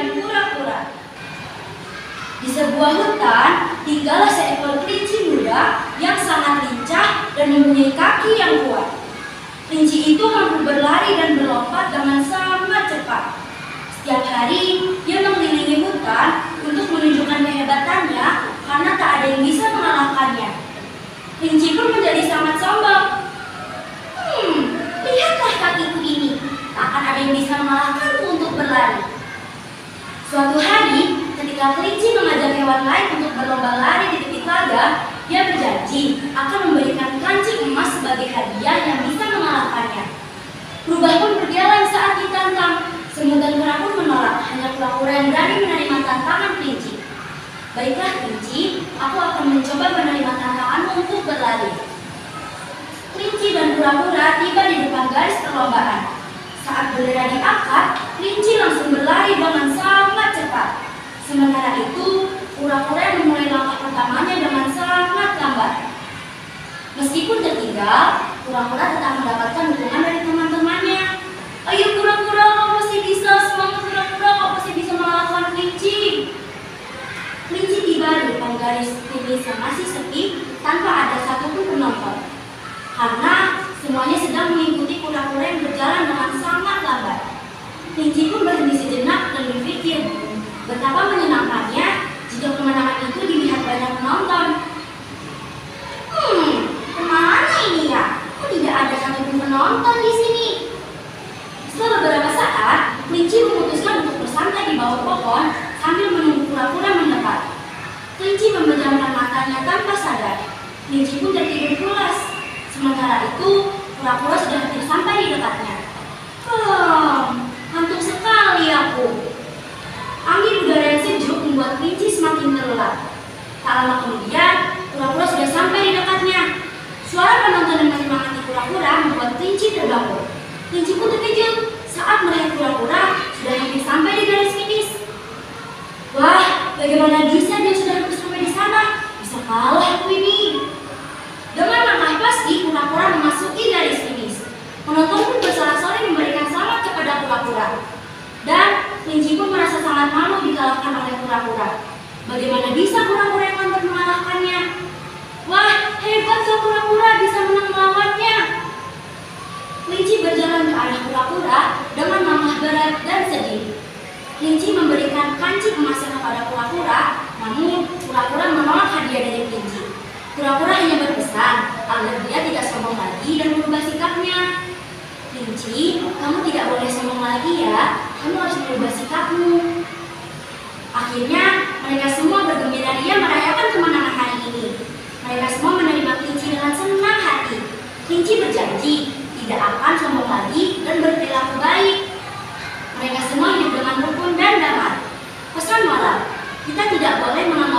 dan kura-kura. Di sebuah hutan, tinggallah seekor kelinci muda yang sangat lincah dan mempunyai kaki yang kuat. Kelinci itu mampu berlari dan berlompat dengan sangat cepat. Setiap hari, ia mengelilingi hutan untuk menunjukkan kehebatannya karena tak ada yang bisa mengalahkannya. Kelinci pun menjadi sangat sombong. Lihatlah kakiku ini, tak akan ada yang bisa mengalahkanku untuk berlari. Suatu hari, ketika kelinci mengajak hewan lain untuk berlomba lari di titik laga, dia berjanji akan memberikan kancing emas sebagai hadiah yang bisa mengalahkannya. Rubah pun berjalan saat ditantang. Semut dan kera pun menolak, hanya kura-kura yang berani menerima tantangan kelinci. Baiklah kelinci, aku akan mencoba menerima tantanganmu untuk berlari. Kelinci dan kura-kura tiba di depan garis perlombaan. Saat bendera diangkat, kelinci langsung berlari dengan sangat cepat. Sementara itu, kura-kura memulai langkah pertamanya dengan sangat lambat. Meskipun tertinggal, kura-kura tetap mendapatkan dukungan dari teman-temannya. Ayo kura-kura, kau pasti bisa. Semangat kura-kura, kau pasti bisa mengalahkan kelinci. Kelinci tiba di depan garis finish yang masih sepi tanpa ada satupun penonton. Karena semuanya sedang mengikuti kura-kura yang berjalan dengan sangat lambat. Kelinci pun berhenti sejenak dan berpikir betapa menyenangkannya jika kemenangan itu dilihat banyak penonton. Kemana ini ya? Kok tidak ada satupun penonton di sini? Setelah beberapa saat, kelinci memutuskan untuk bersantai di bawah pohon sambil menunggu kura-kura mendekat. Kelinci memejamkan matanya tanpa sadar. Kelinci pun tertidur pulas. Sementara itu, kura-kura sudah hampir sampai di dekatnya. Ngantuk sekali aku. Angin udara yang sejuk membuat kelinci semakin terlelap. Tak lama kemudian, kura-kura sudah sampai di dekatnya. Suara penonton yang menyemangati kura-kura membuat kelinci terbangun. Kelinci pun terkejut saat melihat kura-kura sudah hampir sampai di garis finish. Wah, bagaimana bisa dia sudah hampir sampai di sana? Bisa kalah aku ini. Dengan langkah pasti, kura-kura memasuki garis finish. Penonton pun bersorak-sorai memberikan selamat kepada kura-kura. Dan kelinci pun merasa sangat malu dikalahkan oleh kura-kura. Bagaimana bisa kura-kura yang mampu mengalahkannya? Wah, hebat kau kura-kura bisa menang melawannya. Kelinci berjalan ke arah kura-kura dengan langkah berat dan sedih. Kelinci memberikan kancing emasnya kepada kura-kura, namun kura-kura menolak hadiah dari kelinci. Kura-kura hanya berpesan agar dia tidak sombong lagi dan merubah sikapnya. Kelinci, kamu tidak boleh sombong lagi ya, kamu harus merubah sikapmu. Akhirnya, mereka semua bergembira ria merayakan kemenangan hari ini. Mereka semua menerima kelinci dengan senang hati. Kelinci berjanji tidak akan sombong lagi dan berperilaku baik. Mereka semua hidup dengan rukun dan damai. Pesan moral, kita tidak boleh menganggap